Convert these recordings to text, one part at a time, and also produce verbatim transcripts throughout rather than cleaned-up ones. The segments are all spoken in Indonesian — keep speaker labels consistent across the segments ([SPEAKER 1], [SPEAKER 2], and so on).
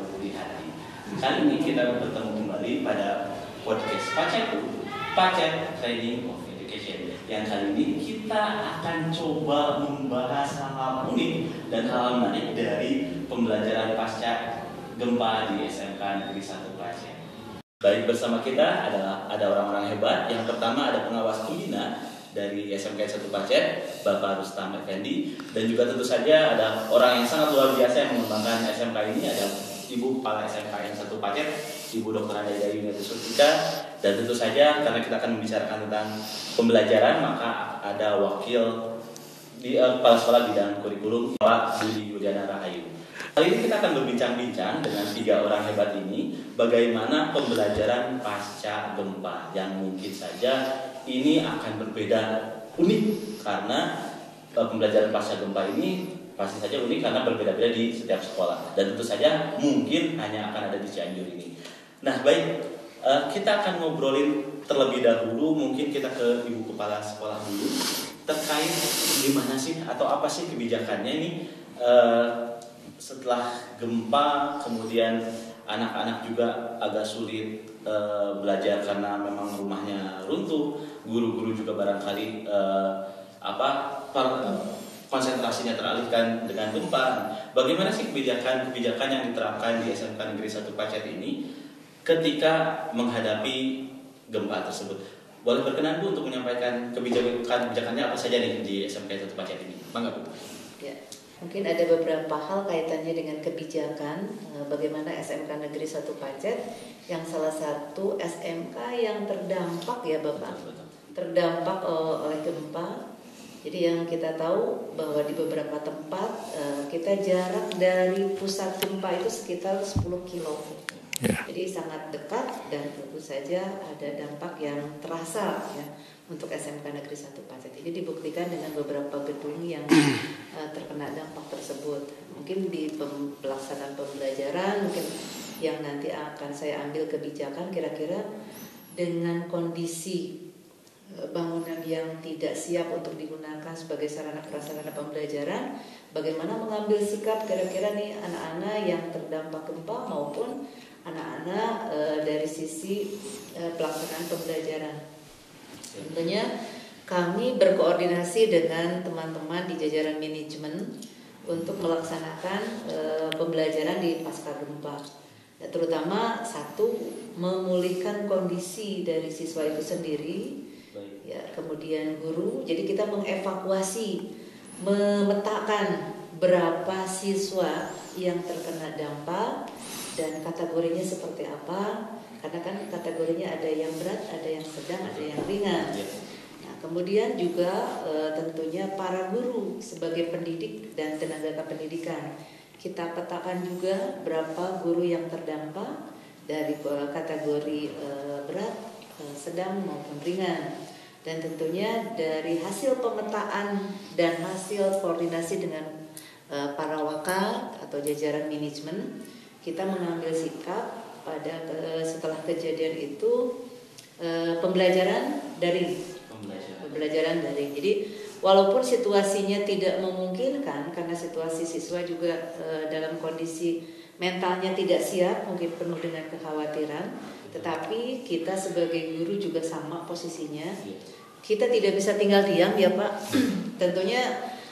[SPEAKER 1] berbudi hati. Kali ini kita bertemu kembali pada podcast Pacet, Pacet Training of Education. Yang kali ini kita akan coba membahas hal-hal unik dan hal menarik dari pembelajaran pasca gempa di S M K Negeri satu Pacet. Baik, bersama kita adalah ada orang-orang hebat. Yang pertama ada pengawas pembina dari S M K satu Pacet, Bapak Rustam Effendi, dan juga tentu saja ada orang yang sangat luar biasa yang mengembangkan S M K ini, ada Ibu Kepala S M K satu Pacet, Ibu Dokter Anda Yuniati Surtika, dan tentu saja karena kita akan membicarakan tentang pembelajaran, maka ada wakil di uh, Kepala Sekolah Bidang Kurikulum, Pak Budi Yudiana Rahayu. Kali ini kita akan berbincang-bincang dengan tiga orang hebat ini bagaimana pembelajaran pasca gempa yang mungkin saja ini akan berbeda, unik karena uh, pembelajaran pasca gempa ini pasti saja unik karena berbeda-beda di setiap sekolah dan tentu saja mungkin hanya akan ada di Cianjur ini. Nah baik, uh, kita akan ngobrolin terlebih dahulu, mungkin kita ke Ibu Kepala Sekolah dulu terkait gimana sih atau apa sih kebijakannya ini uh, setelah gempa, kemudian anak-anak juga agak sulit uh, belajar karena memang rumahnya runtuh, guru-guru juga barangkali uh, apa par, konsentrasinya teralihkan dengan gempa. Bagaimana sih kebijakan-kebijakan yang diterapkan di S M K Negeri satu Pacet ini ketika menghadapi gempa tersebut? Boleh berkenan Bu untuk menyampaikan kebijakan-kebijakannya apa saja nih di S M K satu Pacet ini? Bangga Bu.
[SPEAKER 2] Ya. Mungkin ada beberapa hal kaitannya dengan kebijakan bagaimana S M K Negeri satu Pacet yang salah satu S M K yang terdampak ya Bapak, terdampak oleh gempa. Jadi yang kita tahu bahwa di beberapa tempat kita jarak dari pusat gempa itu sekitar sepuluh kilo. Yeah. Jadi sangat dekat dan tentu saja ada dampak yang terasa ya untuk S M K Negeri satu Pacet. Ini dibuktikan dengan beberapa gedung yang uh, terkena dampak tersebut. Mungkin di pelaksanaan pembelajaran, mungkin yang nanti akan saya ambil kebijakan kira-kira dengan kondisi uh, bangunan yang tidak siap untuk digunakan sebagai sarana prasarana pembelajaran, bagaimana mengambil sikap kira-kira nih anak-anak yang terdampak gempa maupun anak-anak uh, dari sisi uh, pelaksanaan pembelajaran. Tentunya kami berkoordinasi dengan teman-teman di jajaran manajemen untuk melaksanakan e, pembelajaran di pasca gempa. Ya, terutama satu, memulihkan kondisi dari siswa itu sendiri, ya, kemudian guru. Jadi kita mengevakuasi, memetakan berapa siswa yang terkena dampak dan kategorinya seperti apa. Karena kan kategorinya ada yang berat, ada yang sedang, ada yang ringan. Nah, kemudian juga e, tentunya para guru sebagai pendidik dan tenaga kependidikan. Kita petakan juga berapa guru yang terdampak dari e, kategori e, berat, e, sedang maupun ringan. Dan tentunya dari hasil pemetaan dan hasil koordinasi dengan e, para wakal atau jajaran manajemen, kita mengambil sikap pada ke, setelah kejadian itu e, pembelajaran daring, pembelajaran. pembelajaran daring. Jadi walaupun situasinya tidak memungkinkan karena situasi siswa juga e, dalam kondisi mentalnya tidak siap, mungkin penuh dengan kekhawatiran, tetapi kita sebagai guru juga sama posisinya. Kita tidak bisa tinggal diam ya Pak. Tentunya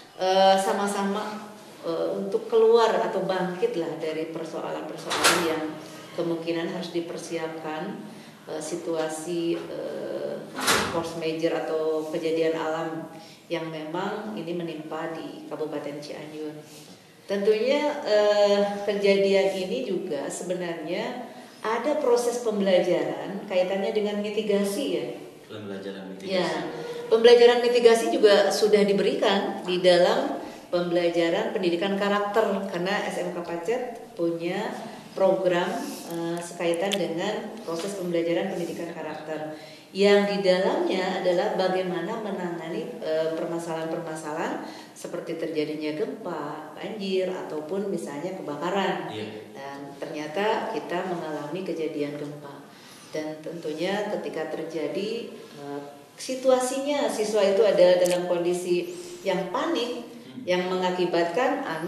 [SPEAKER 2] e, sama-sama e, untuk keluar atau bangkitlah dari persoalan-persoalan yang kemungkinan harus dipersiapkan uh, situasi uh, force major atau kejadian alam yang memang ini menimpa di Kabupaten Cianjur. Tentunya uh, kejadian ini juga sebenarnya ada proses pembelajaran kaitannya dengan mitigasi ya.
[SPEAKER 1] Pembelajaran mitigasi.
[SPEAKER 2] Ya, pembelajaran mitigasi juga sudah diberikan di dalam pembelajaran pendidikan karakter karena S M K Pacet punya program uh, sekaitan dengan proses pembelajaran pendidikan karakter yang di dalamnya adalah bagaimana menangani uh, permasalahan-permasalahan seperti terjadinya gempa, banjir ataupun misalnya kebakaran. Yeah. Dan ternyata kita mengalami kejadian gempa dan tentunya ketika terjadi uh, situasinya siswa itu ada dalam kondisi yang panik yang mengakibatkan anak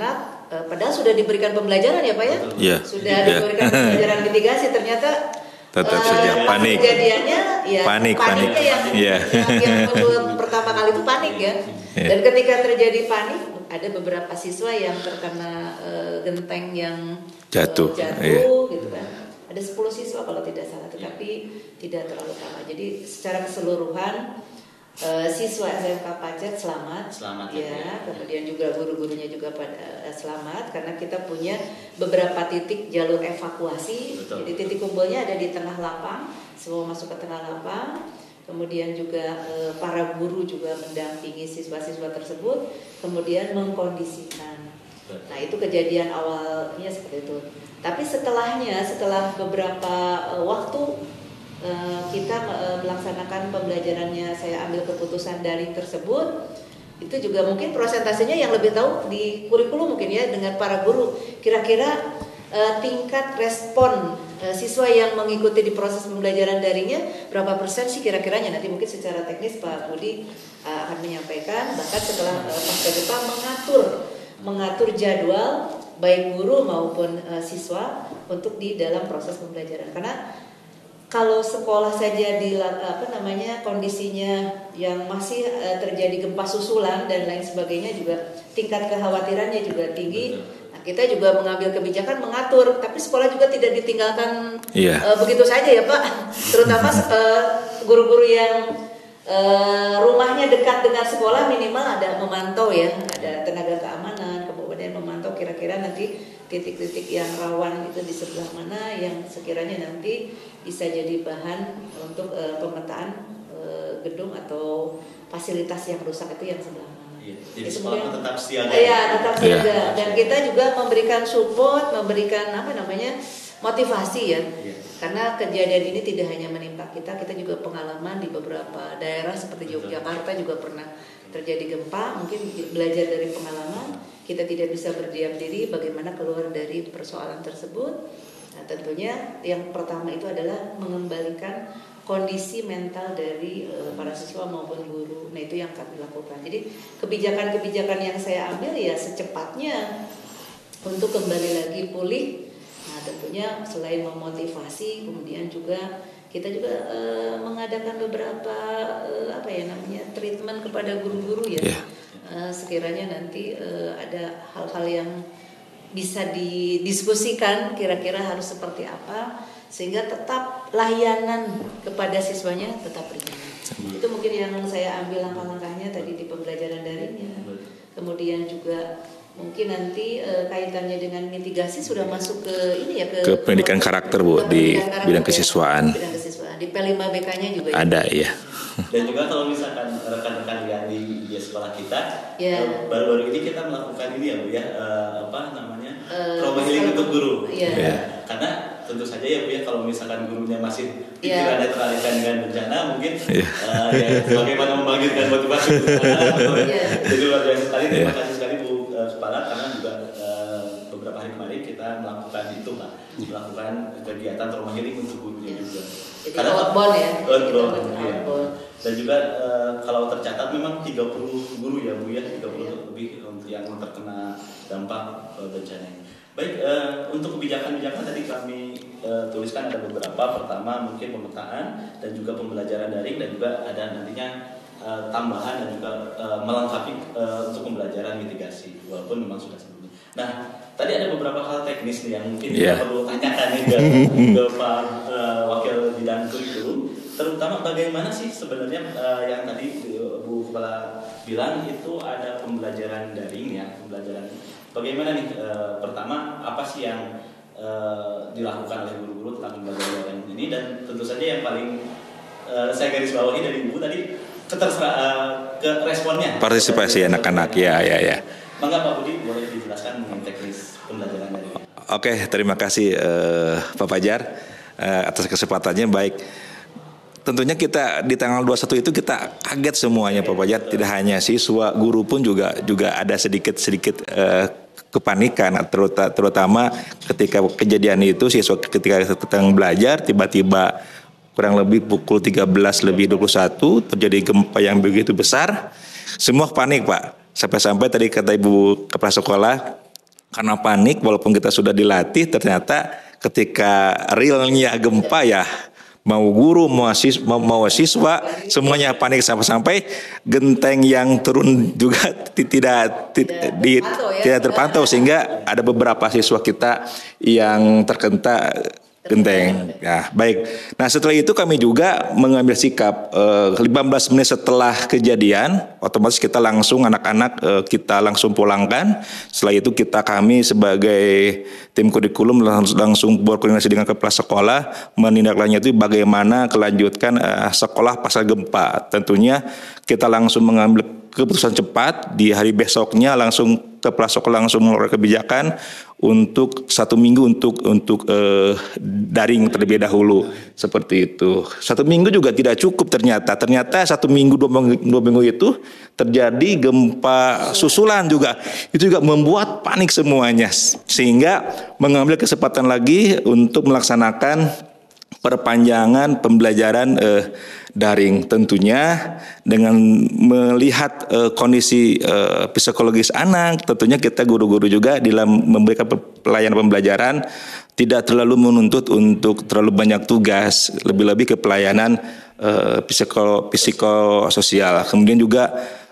[SPEAKER 2] uh, padahal sudah diberikan pembelajaran ya Pak ya,
[SPEAKER 3] yeah.
[SPEAKER 2] sudah
[SPEAKER 3] yeah.
[SPEAKER 2] diberikan pembelajaran mitigasi, ternyata
[SPEAKER 3] tetap
[SPEAKER 2] uh,
[SPEAKER 3] saja panik.
[SPEAKER 2] Kejadiannya ya
[SPEAKER 3] panik,
[SPEAKER 2] paniknya
[SPEAKER 3] panik.
[SPEAKER 2] yang,
[SPEAKER 3] yeah.
[SPEAKER 2] yang, yang pertama kali itu panik ya.
[SPEAKER 3] Yeah.
[SPEAKER 2] Dan ketika terjadi panik, ada beberapa siswa yang terkena uh, genteng yang
[SPEAKER 3] jatuh,
[SPEAKER 2] uh, jatuh
[SPEAKER 3] yeah.
[SPEAKER 2] gitu kan. Ada sepuluh siswa kalau tidak salah, tetapi tidak terlalu parah. Jadi secara keseluruhan uh, siswa S M K Pacet selamat,
[SPEAKER 1] selamat
[SPEAKER 2] ya. ya. Kemudian juga guru-gurunya juga pada uh, selamat karena kita punya beberapa titik jalur evakuasi. Betul. Jadi titik kumpulnya ada di tengah lapang, semua masuk ke tengah lapang. Kemudian juga uh, para guru juga mendampingi siswa-siswa tersebut, kemudian mengkondisikan. Nah itu kejadian awalnya seperti itu. Tapi setelahnya, setelah beberapa uh, waktu uh, kita uh, melaksanakan pembelajarannya, saya ambil keputusan daring tersebut, itu juga mungkin prosentasenya yang lebih tahu di kurikulum mungkin ya dengan para guru. Kira-kira uh, tingkat respon uh, siswa yang mengikuti di proses pembelajaran daringnya berapa persen sih kira-kiranya? Nanti mungkin secara teknis Pak Budi uh, akan menyampaikan. Bahkan setelah uh, pasca gempa mengatur mengatur jadwal baik guru maupun uh, siswa untuk di dalam proses pembelajaran. Karena kalau sekolah saja di apa namanya kondisinya yang masih uh, terjadi gempa susulan dan lain sebagainya juga tingkat kekhawatirannya juga tinggi. Nah, kita juga mengambil kebijakan mengatur, tapi sekolah juga tidak ditinggalkan yeah. uh, begitu saja ya Pak. Terutama uh, guru-guru yang uh, rumahnya dekat dengan sekolah minimal ada memantau ya, ada tenaga keamanan, kemudian memantau kira-kira nanti titik-titik yang rawan itu di sebelah mana yang sekiranya nanti bisa jadi bahan untuk uh, pemetaan uh, gedung atau fasilitas yang rusak itu yang sebelah mana.
[SPEAKER 1] Iya, jadi sekolah tetap siaga.
[SPEAKER 2] Iya, tetap siaga.
[SPEAKER 3] Ya.
[SPEAKER 2] Dan kita juga memberikan support, memberikan apa namanya motivasi ya. Ya. Karena kejadian ini tidak hanya menimpa kita, kita juga pengalaman di beberapa daerah seperti Yogyakarta juga pernah terjadi gempa. Mungkin belajar dari pengalaman, kita tidak bisa berdiam diri bagaimana keluar dari persoalan tersebut. Nah, tentunya yang pertama itu adalah mengembalikan kondisi mental dari uh, para siswa maupun guru. Nah, itu yang kami lakukan. Jadi kebijakan-kebijakan yang saya ambil ya secepatnya untuk kembali lagi pulih. Nah, tentunya selain memotivasi, kemudian juga kita juga uh, mengadakan beberapa uh, apa ya namanya treatment kepada guru-guru ya. Yeah. Uh, sekiranya nanti uh, ada hal-hal yang bisa didiskusikan kira-kira harus seperti apa sehingga tetap layanan kepada siswanya tetap berjalan. Hmm. Itu mungkin yang saya ambil langkah-langkahnya tadi di pembelajaran daringnya. Kemudian juga mungkin nanti e, kaitannya dengan mitigasi sudah masuk ke ini ya ke,
[SPEAKER 3] ke pendidikan karakter Bu di karakter, bidang kesiswaan.
[SPEAKER 2] Ya, bidang kesiswaan. Di P lima B K-nya juga
[SPEAKER 3] ada
[SPEAKER 2] ya.
[SPEAKER 3] Ya.
[SPEAKER 1] Dan juga kalau misalkan rekan-rekan lihat di, di sekolah kita,
[SPEAKER 2] ya.
[SPEAKER 1] uh, baru-baru ini kita melakukan ini ya Bu ya, uh, apa namanya uh, trauma healing untuk guru.
[SPEAKER 2] Ya.
[SPEAKER 1] Ya. Karena tentu saja ya Bu ya kalau misalkan gurunya masih pikirannya ya. teralihkan dengan bencana, mungkin ya. Uh, ya, bagaimana membangkitkan motivasi bencana. Ya. Jadi luar biasa sekali. Terima kasih sekali Bu uh, Kepala karena juga uh, beberapa hari kemarin kita melakukan itu Pak, melakukan kegiatan trauma healing untuk gurunya ya. juga.
[SPEAKER 2] Jadi outbound ya.
[SPEAKER 1] Outbound. Ya. Dan juga e, kalau tercatat memang tiga puluh guru ya Bu ya, tiga puluh yeah. lebih yang terkena dampak e, bencana ini. Baik, e, untuk kebijakan-kebijakan tadi kami e, tuliskan ada beberapa. Pertama mungkin pemetaan dan juga pembelajaran daring dan juga ada nantinya e, tambahan dan juga e, melengkapi e, untuk pembelajaran mitigasi walaupun memang sudah sebelumnya. Nah, tadi ada beberapa hal teknis nih yang mungkin yeah. kita perlu tanyakan nih ke, ke Pak e, Wakil Bidang Kurikulum. Terutama bagaimana sih sebenarnya uh, yang tadi Bu Kepala bilang itu ada pembelajaran daring ya, pembelajaran bagaimana nih uh, pertama apa sih yang uh, dilakukan oleh guru-guru tentang pembelajaran daring ini dan tentu saja yang paling uh, saya garis bawahi dari Ibu tadi keterserah uh, ke responnya
[SPEAKER 3] partisipasi anak-anak ya ya ya.
[SPEAKER 1] Mangga Pak Budi boleh dijelaskan mengenai teknis pembelajaran daring.
[SPEAKER 3] Oke, terima kasih uh, Pak Fajar uh, atas kesempatannya. Baik. Tentunya kita di tanggal dua puluh satu itu kita kaget semuanya Pak Fajar, tidak hanya siswa, guru pun juga juga ada sedikit-sedikit uh, kepanikan terutama, terutama ketika kejadian itu siswa ketika sedang belajar tiba-tiba kurang lebih pukul tiga belas lebih dua puluh satu terjadi gempa yang begitu besar. Semua panik Pak. Sampai-sampai tadi kata Ibu Kepala Sekolah karena panik walaupun kita sudah dilatih, ternyata ketika realnya gempa ya mau guru mau siswa, mau, mau siswa semuanya panik sampai-sampai genteng yang turun juga tidak tidak, di,
[SPEAKER 2] terpantau ya,
[SPEAKER 3] tidak terpantau sehingga ada beberapa siswa kita yang terkena genteng. Ya, baik. Nah, setelah itu kami juga mengambil sikap eh, lima belas menit setelah kejadian, otomatis kita langsung anak-anak eh, kita langsung pulangkan. Setelah itu kita kami sebagai tim kurikulum langsung, langsung berkoordinasi dengan kepala sekolah menindaklanjuti bagaimana kelanjutkan eh, sekolah pasca gempa. Tentunya kita langsung mengambil keputusan cepat di hari besoknya langsung kepala sekolah langsung mengeluarkan kebijakan untuk satu minggu untuk untuk eh, daring terlebih dahulu seperti itu. Satu minggu juga tidak cukup ternyata. Ternyata satu minggu dua minggu, dua minggu itu terjadi gempa susulan juga. Itu juga membuat panik semuanya sehingga mengambil kesempatan lagi untuk melaksanakan perpanjangan pembelajaran eh, daring, tentunya dengan melihat eh, kondisi eh, psikologis anak, tentunya kita guru-guru juga dalam memberikan pelayanan pembelajaran tidak terlalu menuntut untuk terlalu banyak tugas, lebih-lebih ke pelayanan eh, psiko psikososial. Kemudian juga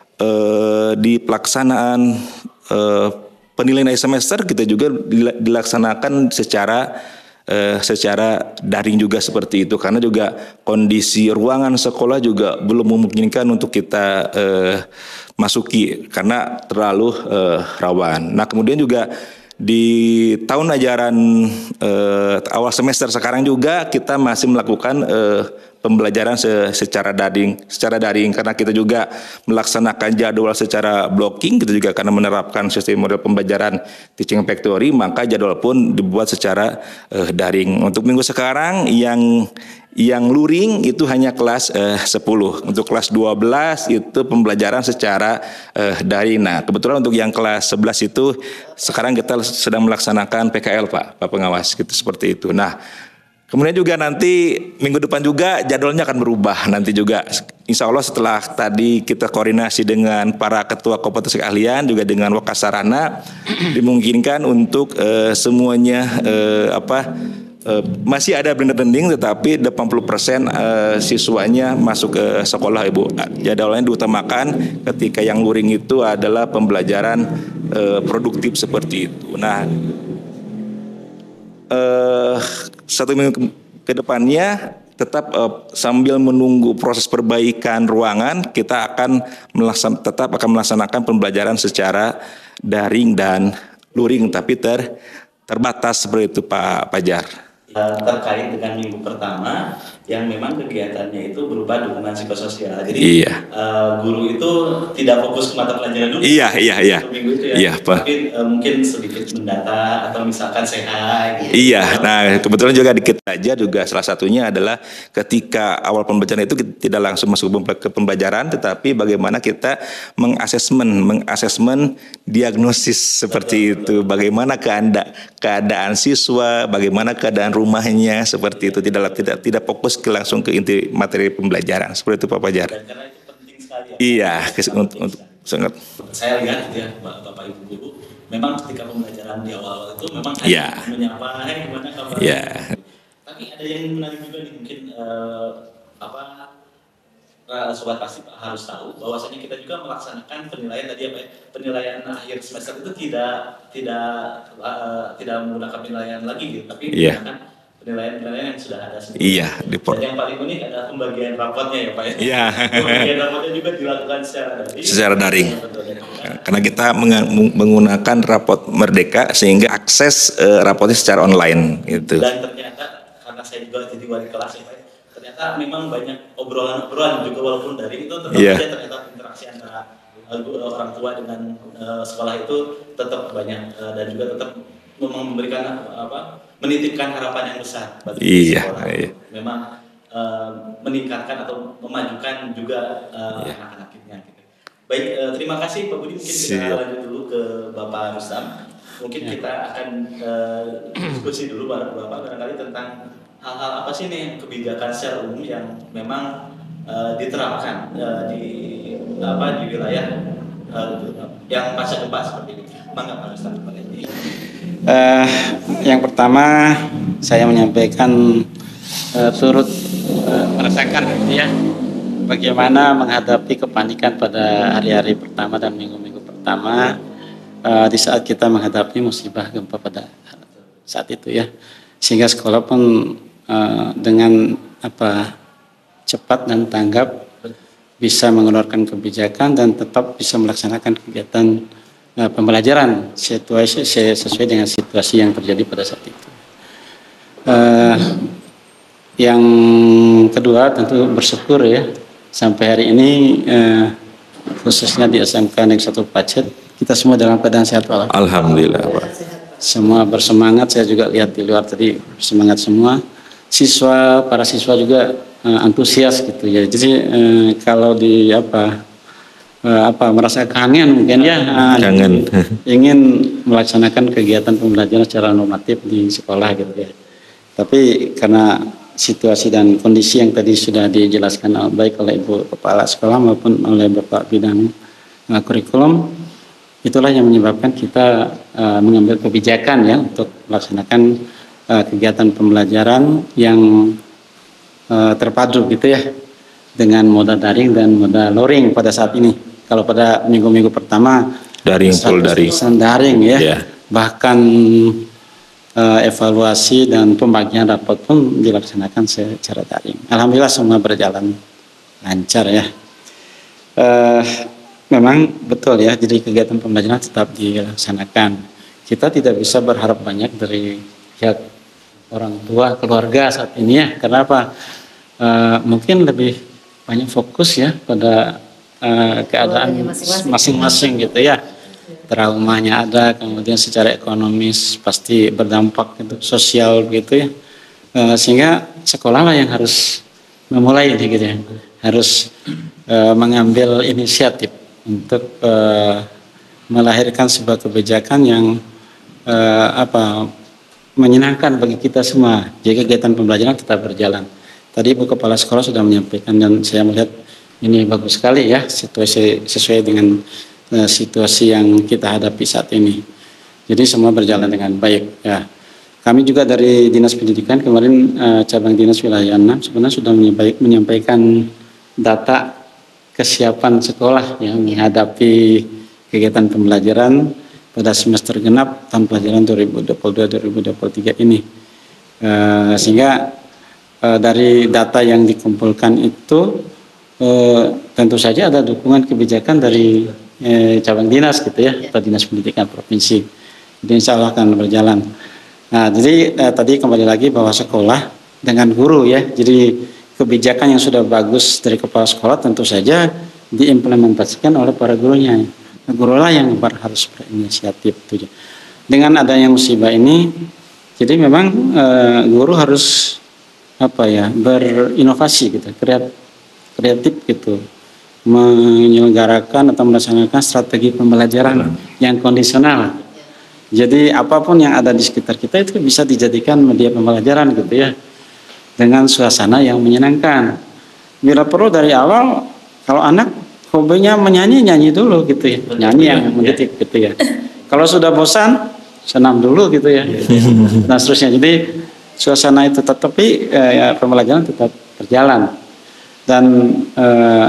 [SPEAKER 3] eh, di pelaksanaan eh, penilaian akhir semester kita juga dilaksanakan secara Uh, secara daring juga seperti itu karena juga kondisi ruangan sekolah juga belum memungkinkan untuk kita uh, masuki karena terlalu uh, rawan. Nah, kemudian juga di tahun ajaran uh, awal semester sekarang juga kita masih melakukan uh, pembelajaran se secara daring, secara daring karena kita juga melaksanakan jadwal secara blocking, kita juga karena menerapkan sistem model pembelajaran teaching factory, maka jadwal pun dibuat secara uh, daring. Untuk minggu sekarang yang yang luring itu hanya kelas uh, sepuluh. Untuk kelas dua belas itu pembelajaran secara uh, daring. Nah, kebetulan untuk yang kelas sebelas itu sekarang kita sedang melaksanakan P K L, Pak, Pak Pengawas, gitu seperti itu. Nah, kemudian juga nanti minggu depan juga jadwalnya akan berubah nanti juga. Insya Allah setelah tadi kita koordinasi dengan para ketua kompetensi keahlian juga dengan Wakasarana dimungkinkan untuk uh, semuanya uh, apa uh, masih ada blended learning tetapi delapan puluh persen uh, siswanya masuk ke sekolah, Ibu. Jadwalnya diutamakan ketika yang luring itu adalah pembelajaran uh, produktif seperti itu. Nah, Uh, satu minggu ke, ke depannya tetap uh, sambil menunggu proses perbaikan ruangan kita akan melaksan, tetap akan melaksanakan pembelajaran secara daring dan luring tapi ter, terbatas seperti itu, Pak Fajar.
[SPEAKER 1] Terkait dengan minggu pertama yang memang kegiatannya itu berupa dukungan psikososial. Jadi iya. uh, guru itu tidak fokus ke mata pelajaran dulu.
[SPEAKER 3] Iya, iya, iya.
[SPEAKER 1] Minggu itu ya.
[SPEAKER 3] Iya, Pak.
[SPEAKER 1] Tapi uh, mungkin sedikit mendata atau misalkan sehat. Gitu.
[SPEAKER 3] Iya. Nah, kebetulan juga dikit aja juga salah satunya adalah ketika awal pembelajaran itu kita tidak langsung masuk ke pembelajaran, tetapi bagaimana kita mengasesmen, mengasesmen diagnosis seperti betul, itu. Betul. Bagaimana keadaan keadaan siswa, bagaimana keadaan rumahnya seperti itu, tidak tidak tidak fokus ke langsung ke inti materi pembelajaran seperti itu, Pak Fajar.
[SPEAKER 1] Dan karena itu penting sekali. Ya,
[SPEAKER 3] iya, untuk, untuk sangat.
[SPEAKER 1] Saya lihat ya, Bapak Ibu Guru, memang ketika pembelajaran di awal itu memang
[SPEAKER 3] yeah.
[SPEAKER 1] menyapa, hey, gimana kabar?
[SPEAKER 3] Yeah.
[SPEAKER 1] Tapi ada yang menarik juga nih, mungkin uh, apa? Sobat pasti harus tahu bahwasanya kita juga melaksanakan penilaian tadi apa ya, penilaian akhir semester itu tidak tidak uh, tidak menggunakan penilaian lagi gitu, tapi
[SPEAKER 3] yeah.
[SPEAKER 1] menggunakan penilaian-penilaian yang sudah ada sebelumnya.
[SPEAKER 3] Iya, di
[SPEAKER 1] Dan yang paling unik adalah pembagian rapotnya ya, Pak ya.
[SPEAKER 3] Iya.
[SPEAKER 1] Pembagian rapotnya juga dilakukan secara daring.
[SPEAKER 3] Secara daring. Karena kita menggunakan rapot Merdeka sehingga akses uh, rapotnya secara online gitu.
[SPEAKER 1] Dan ternyata karena saya juga jadi wali kelas ya, Pak, ternyata memang banyak obrolan-obrolan juga walaupun dari itu tetap yeah. aja ternyata interaksi antara uh, orang tua dengan uh, sekolah itu tetap banyak uh, dan juga tetap memberikan uh, apa menitipkan harapan yang besar bagi
[SPEAKER 3] iya,
[SPEAKER 1] sekolah.
[SPEAKER 3] Iya.
[SPEAKER 1] Memang uh, meningkatkan atau memajukan juga uh, yeah. anak-anak kita. Gitu. Baik, uh, terima kasih Pak Budi. Mungkin kita Siap. lanjut dulu ke Bapak Rustam. Mungkin yeah. kita akan uh, diskusi dulu Bapak barangkali tentang hal-hal apa sih nih kebijakan secara umum yang memang uh, diterapkan uh, di apa di wilayah uh, yang pasca gempa seperti ini. Bangga Pak Ustaz.
[SPEAKER 4] Uh, yang pertama saya menyampaikan uh, turut uh, merasakan ya bagaimana menghadapi kepanikan pada hari-hari pertama dan minggu-minggu pertama uh, di saat kita menghadapi musibah gempa pada saat itu ya, sehingga sekolah pun uh, dengan apa cepat dan tanggap bisa mengeluarkan kebijakan dan tetap bisa melaksanakan kegiatan uh, pembelajaran situasi sesuai dengan situasi yang terjadi pada saat itu. Uh, yang kedua tentu bersyukur ya sampai hari ini uh, khususnya di S M K Negeri satu Pacet kita semua dalam keadaan sehat walafiat.
[SPEAKER 3] Alhamdulillah Pak.
[SPEAKER 4] Semua bersemangat, saya juga lihat di luar tadi bersemangat semua. Siswa, para siswa juga uh, antusias gitu ya. Jadi uh, kalau di apa uh, apa merasa kangen mungkin ya uh,
[SPEAKER 3] Kangen.
[SPEAKER 4] ingin melaksanakan kegiatan pembelajaran secara normatif di sekolah gitu ya. Tapi karena situasi dan kondisi yang tadi sudah dijelaskan baik oleh Ibu Kepala Sekolah maupun oleh Bapak Bidang uh, Kurikulum, itulah yang menyebabkan kita uh, mengambil kebijakan ya untuk melaksanakan uh, kegiatan pembelajaran yang uh, terpadu gitu ya dengan moda daring dan moda luring pada saat ini. Kalau pada minggu-minggu pertama
[SPEAKER 3] Daring, full daring.
[SPEAKER 4] daring ya,
[SPEAKER 3] Yeah.
[SPEAKER 4] bahkan uh, evaluasi dan pembagian rapot pun dilaksanakan secara daring. Alhamdulillah semua berjalan lancar ya. Uh, Memang betul ya, jadi kegiatan pembelajaran tetap dilaksanakan. Kita tidak bisa berharap banyak dari pihak orang tua, keluarga saat ini ya. Karena apa? E, mungkin lebih banyak fokus ya pada e, keadaan masing-masing gitu ya. Traumanya ada, kemudian secara ekonomis pasti berdampak gitu, sosial gitu ya. E, sehingga sekolah lah yang harus memulai gitu ya. Harus e, mengambil inisiatif untuk uh, melahirkan sebuah kebijakan yang uh, apa menyenangkan bagi kita semua. Jadi kegiatan pembelajaran tetap berjalan. Tadi Ibu Kepala Sekolah sudah menyampaikan dan saya melihat ini bagus sekali ya situasi sesuai dengan uh, situasi yang kita hadapi saat ini. Jadi semua berjalan dengan baik ya. Kami juga dari Dinas Pendidikan kemarin uh, cabang Dinas Wilayah enam sebenarnya sudah menyampaikan data kesiapan sekolah yang menghadapi kegiatan pembelajaran pada semester genap tahun pelajaran dua ribu dua puluh dua dua ribu dua puluh tiga ini. E, sehingga e, dari data yang dikumpulkan itu e, tentu saja ada dukungan kebijakan dari e, cabang dinas gitu ya, atau Dinas Pendidikan Provinsi. Jadi insya Allah akan berjalan. Nah, jadi e, tadi kembali lagi bahwa sekolah dengan guru ya, jadi kebijakan yang sudah bagus dari kepala sekolah tentu saja diimplementasikan oleh para gurunya. Guru lah yang harus berinisiatif. Dengan adanya musibah ini, jadi memang e, guru harus apa ya berinovasi gitu, kreatif gitu, menyelenggarakan atau melaksanakan strategi pembelajaran yang kondisional. Jadi apapun yang ada di sekitar kita itu bisa dijadikan media pembelajaran gitu ya. Dengan suasana yang menyenangkan. Bila perlu dari awal, kalau anak hobinya menyanyi, nyanyi dulu gitu ya. Nyanyi yang mendidik gitu ya. Kalau sudah bosan, senam dulu gitu ya. Dan seterusnya. Jadi suasana itu tetap, tapi eh, ya, pembelajaran tetap berjalan. Dan eh,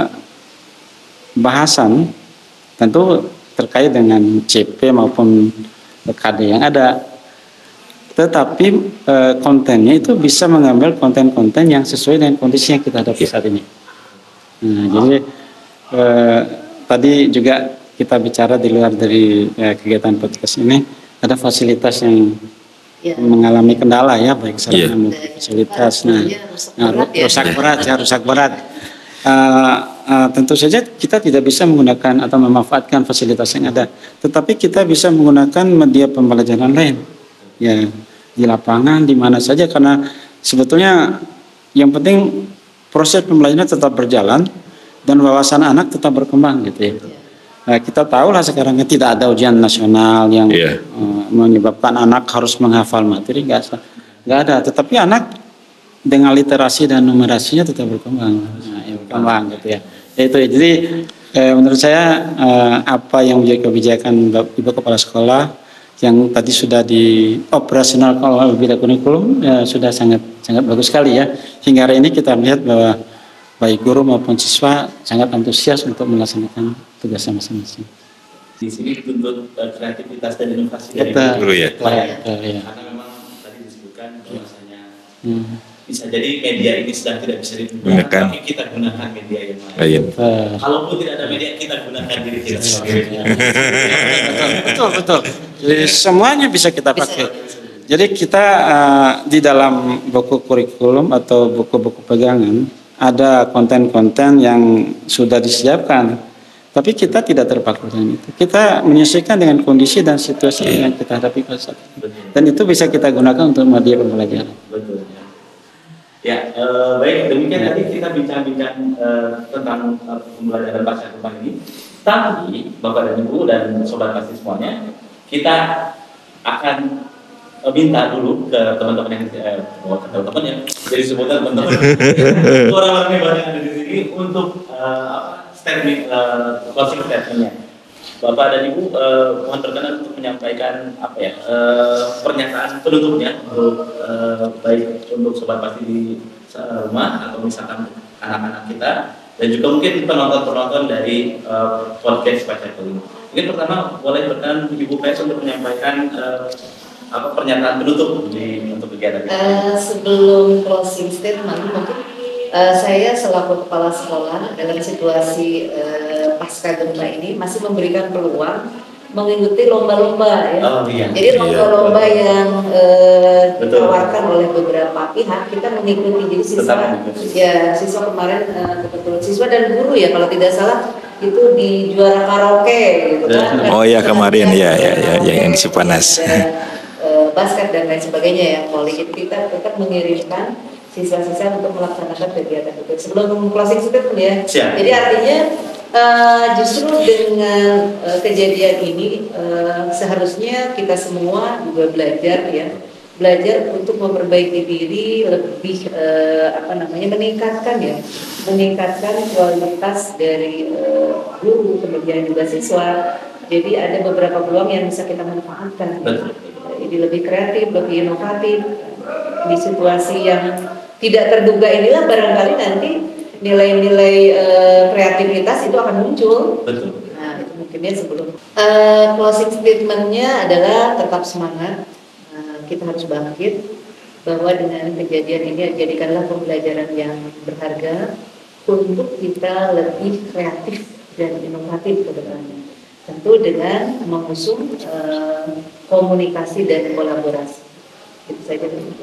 [SPEAKER 4] bahasan tentu terkait dengan C P maupun K D yang ada. Tetapi e, kontennya itu bisa mengambil konten-konten yang sesuai dengan kondisi yang kita hadapi saat ini. Nah, jadi e, tadi juga kita bicara di luar dari e, kegiatan podcast ini ada fasilitas yang ya. mengalami kendala ya, baik sarana maupun yeah. fasilitas. Nah, nah rusak berat ya, rusak berat. E, e, tentu saja kita tidak bisa menggunakan atau memanfaatkan fasilitas yang ada, tetapi kita bisa menggunakan media pembelajaran lain. Ya, di lapangan di mana saja, karena sebetulnya yang penting proses pembelajaran tetap berjalan dan wawasan anak tetap berkembang gitu ya. Nah, kita tahu lah sekarang tidak ada ujian nasional yang yeah. uh, menyebabkan anak harus menghafal materi, nggak nggak ada. Tetapi anak dengan literasi dan numerasinya tetap berkembang, nah, ya, berkembang gitu ya. Itu jadi Eh, menurut saya eh, apa yang menjadi kebijakan Ibu Kepala Sekolah yang tadi sudah dioperasionalkan oleh bidang kurikulum eh, sudah sangat sangat bagus sekali ya. Hingga hari ini kita melihat bahwa baik guru maupun siswa sangat antusias untuk melaksanakan tugasnya masing-masing.
[SPEAKER 1] Di sini tuntut uh, kreativitas dan inovasi dari
[SPEAKER 4] Betul,
[SPEAKER 1] guru
[SPEAKER 3] ya.
[SPEAKER 4] betul, ya. Betul, ya.
[SPEAKER 1] Karena memang tadi disebutkan bahwasanya
[SPEAKER 4] Hmm.
[SPEAKER 1] bisa jadi media ini sudah tidak bisa digunakan,
[SPEAKER 3] Gunakan.
[SPEAKER 1] tapi kita gunakan media yang lain.
[SPEAKER 3] Lain.
[SPEAKER 4] Betul.
[SPEAKER 1] Kalaupun tidak ada media, kita gunakan diri kita sendiri.
[SPEAKER 4] Betul, betul. Jadi semuanya bisa kita
[SPEAKER 2] Bisa.
[SPEAKER 4] pakai. Jadi kita uh, di dalam buku kurikulum atau buku-buku pegangan ada konten-konten yang sudah disiapkan, tapi kita tidak terpaku dengan itu. Kita menyesuaikan dengan kondisi dan situasi yang kita hadapi pada saat itu. Dan itu bisa kita gunakan untuk media pembelajaran.
[SPEAKER 1] Betul. Ya, ya eh, baik demikian tadi kita bincang-bincang eh, tentang eh, pembelajaran bahasa Jepang ini. Tapi Bapak dan Ibu dan sobat pasti semuanya, kita akan eh, minta dulu ke teman-teman yang eh, oh, ke teman-teman ya, jadi sebutan teman-teman orang-orang hebat yang ada di sini untuk eh, apa, statement, eh, closing statementnya. Bapak dan Ibu eh, mohon berkenan untuk menyampaikan apa ya eh, pernyataan penutupnya untuk eh, baik untuk sobat pasti di eh, rumah atau misalkan anak-anak kita dan juga mungkin penonton-penonton dari uh, podcast Baca Telinga. Mungkin pertama boleh berkenan Ibu Pes untuk menyampaikan uh, apa pernyataan penutup di untuk kegiatan ini.
[SPEAKER 2] Uh, sebelum closing statement, mungkin uh, saya selaku kepala sekolah dalam situasi uh, pasca gempa ini masih memberikan peluang mengikuti lomba-lomba ya.
[SPEAKER 1] Oh, iya.
[SPEAKER 2] Jadi lomba-lomba yang uh, ditawarkan oleh beberapa pihak kita mengikuti. Jadi siswa ya siswa kemarin uh, kebetulan siswa dan guru ya kalau tidak salah itu di juara karaoke gitu kan.
[SPEAKER 3] Oh ya kemarin ya ya ya, ya yang di Cipanas.
[SPEAKER 2] Uh, basket dan lain sebagainya ya. Poli kita tetap mengirimkan siswa-siswa untuk melaksanakan kegiatan itu. Sebelum closing statement ya.
[SPEAKER 1] Siap.
[SPEAKER 2] Jadi artinya Uh, justru dengan uh, kejadian ini uh, seharusnya kita semua juga belajar ya belajar untuk memperbaiki diri lebih uh, apa namanya meningkatkan ya meningkatkan kualitas dari uh, guru kemudian juga siswa. Jadi ada beberapa peluang yang bisa kita manfaatkan. Jadi lebih kreatif, lebih inovatif di situasi yang tidak terduga inilah barangkali nanti nilai-nilai uh, kreativitas itu akan muncul.
[SPEAKER 1] Betul.
[SPEAKER 2] Nah itu mungkinnya sebelum uh, closing statementnya adalah tetap semangat. Uh, kita harus bangkit bahwa dengan kejadian ini jadikanlah pembelajaran yang berharga untuk kita lebih kreatif dan inovatif ke depannya. Tentu dengan mengusung uh, komunikasi dan kolaborasi. Itu saja dari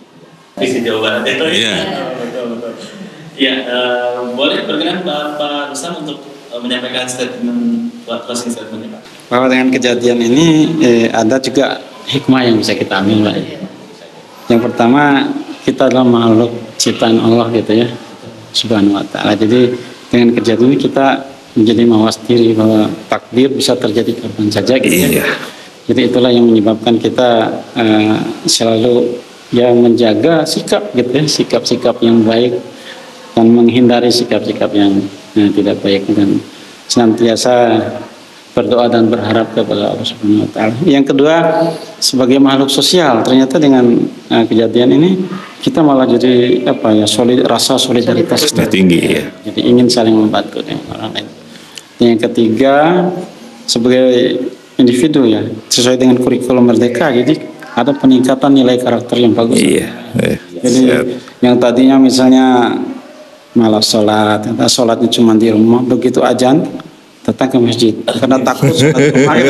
[SPEAKER 1] Visi Jawa Barat itu.
[SPEAKER 3] Iya.
[SPEAKER 1] Betul betul. Ya, uh, boleh berkenan Pak Rustam untuk uh, menyampaikan statement, closing statementnya Pak.
[SPEAKER 4] Bahwa dengan kejadian ini eh, ada juga hikmah yang bisa kita ambil, Pak. Yang pertama kita adalah makhluk ciptaan Allah gitu ya, Subhanahu Wa Taala. Jadi dengan kejadian ini kita menjadi mawas diri bahwa takdir bisa terjadi kapan saja gitu ya. Jadi itulah yang menyebabkan kita uh, selalu ya menjaga sikap gitu ya, sikap-sikap yang baik dan menghindari sikap-sikap yang eh, tidak baik dan senantiasa berdoa dan berharap kepada Allah Subhanahu Wa Taala. Yang kedua, sebagai makhluk sosial, ternyata dengan eh, kejadian ini kita malah jadi apa ya solid, rasa solidaritas
[SPEAKER 3] Sudah tinggi ya.
[SPEAKER 4] Jadi ingin saling membantu dengan orang lain. Yang ketiga, sebagai individu ya sesuai dengan kurikulum Merdeka, jadi ada peningkatan nilai karakter yang bagus.
[SPEAKER 3] Iya. Eh,
[SPEAKER 4] Jadi
[SPEAKER 3] siap.
[SPEAKER 4] yang tadinya misalnya malah sholat, ternyata sholatnya cuma di rumah, begitu ajan datang ke masjid karena takut sholat rumah gitu.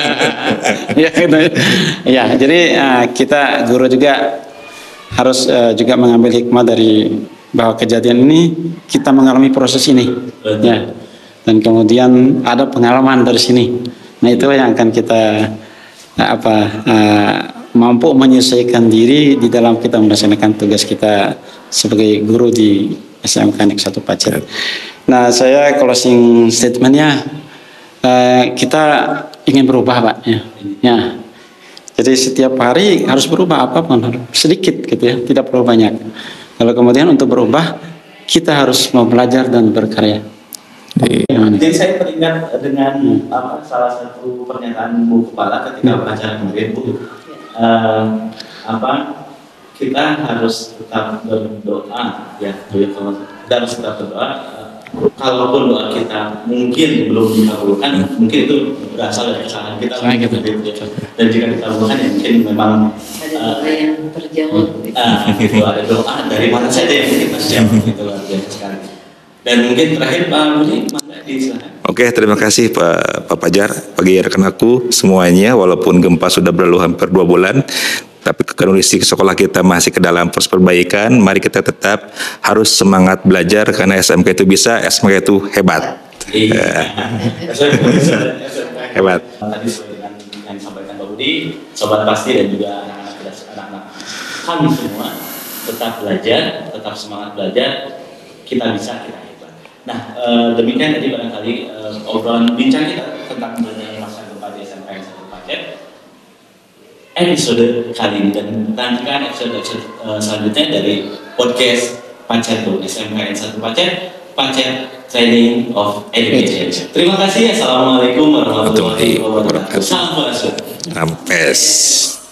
[SPEAKER 4] Ya, gitu. Ya, jadi uh, kita guru juga harus uh, juga mengambil hikmah dari bahwa kejadian ini kita mengalami proses ini, ya, dan kemudian ada pengalaman dari sini. Nah itu yang akan kita uh, apa uh, mampu menyesuaikan diri di dalam kita melaksanakan tugas kita sebagai guru di S M K Negeri satu Pacet. Nah, saya closing statementnya eh, kita ingin berubah, Pak. Ya. ya. Jadi setiap hari harus berubah apapun, sedikit gitu ya, tidak perlu banyak. Kalau kemudian untuk berubah kita harus mau belajar dan berkarya.
[SPEAKER 1] Jadi saya teringat dengan apa salah satu pernyataan Bu Kepala ketika acara kemarin Bu, uh, apa kita harus tetap berdoa ya, kita harus tetap berdoa. Uh, kalaupun doa kita mungkin belum dikabulkan, mungkin itu berasal dari kesalahan kita, gitu. Dan jika dikabulkan ya mungkin memang
[SPEAKER 2] ada doa yang terjawab.
[SPEAKER 1] Uh, gitu, ada doa dari mana saja yang kita siap, gitu luar biasa sekali. Dan mungkin terakhir Pak Budi,
[SPEAKER 3] Oke, terima kasih Pak, Pak Fajar, bagi rekan-rekanku semuanya, walaupun gempa sudah berlalu hampir dua bulan, tapi kondisi sekolah kita masih ke dalam proses perbaikan. Mari kita tetap harus semangat belajar karena S M K itu bisa, S M K itu hebat.
[SPEAKER 1] Iya.
[SPEAKER 3] Hebat.
[SPEAKER 1] Tadi sesuai dengan yang disampaikan Pak Budi, Sobat Pasti dan juga anak-anak anak-anak kami semua tetap belajar, tetap semangat belajar. Kita bisa, kita hebat. Nah, e, demikian tadi barangkali e, obrolan bincang kita tentang belajar masa gempa di S M K N satu Pacet episode kali ini, dan nantikan episode-episode e, selanjutnya dari podcast Pacet S M K N satu Pacet, Pacet Training of Education. Terima kasih. Assalamualaikum warahmatullahi wabarakatuh. Salam Sampes.